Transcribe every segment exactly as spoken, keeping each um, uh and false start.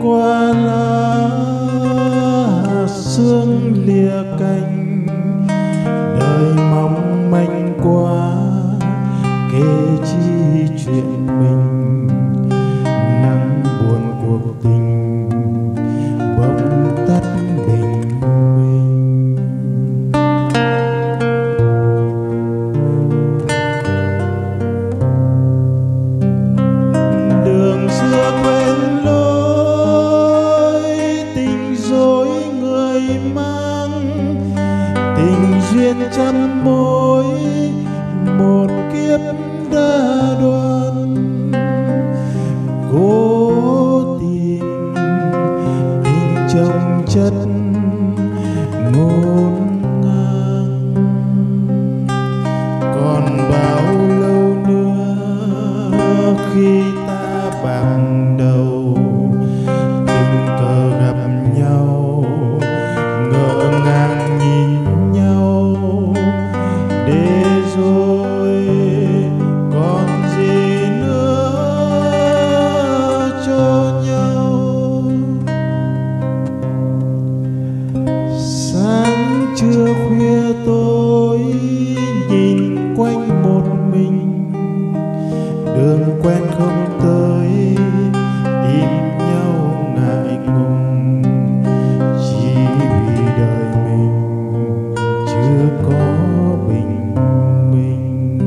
qua lá sương lìa cành, đời mong manh quá kể chi chuyện mình. Nắng buồn cuộc tình bỗng tắt bình minh. Đường xưa quên lối, tình dối người mang, tình duyên trăm mối một kiếp đã đoan. Cố tìm tình chồng chất ngổn ngang, còn bao lâu nữa khi ta bạc đầu, tình cờ gặp nhau ngỡ ngàng nhìn nhau, để rồi còn gì nữa cho nhau. Sáng trưa khuya tối nhìn quanh một mình, đường quen không tới tìm nhau ngại ngùng, chỉ vì đời mình chưa có bình minh.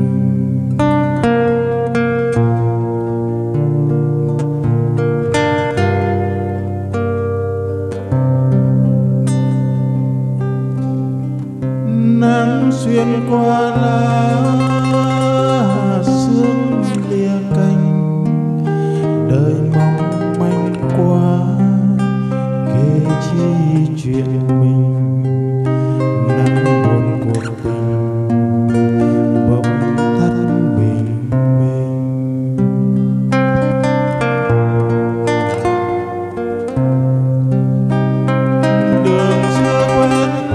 Nắng xuyên qua lá sương lìa cành, đời mong manh quá kể chi chuyện mình. Nắng buồn cuộc tình bỗng tắt bình minh. Đường xưa quen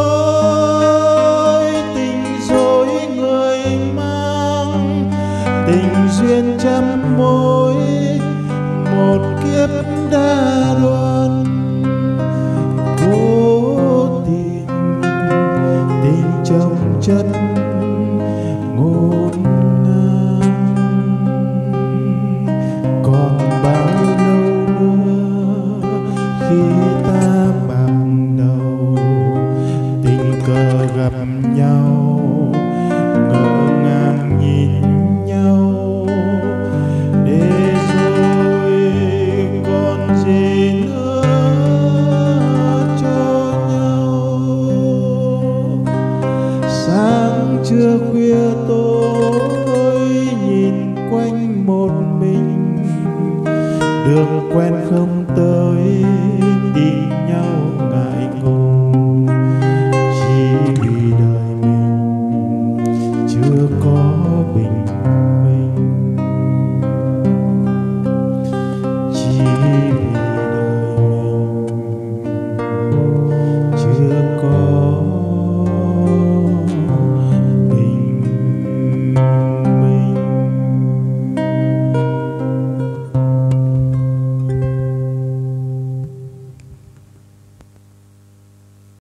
lối, tình dối người mang, tình duyên trăm mối một kiếp đã đoan. Cố tìm tình chồng chất ngổn ngang, còn bao lâu nữa khi ta bạc đầu, tình cờ gặp nhau ngỡ ngàng nhìn nhau, để rồi còn gì nữa cho nhau. Sáng trưa khuya tối nhìn quanh một mình, đường quen không tới tìm nhau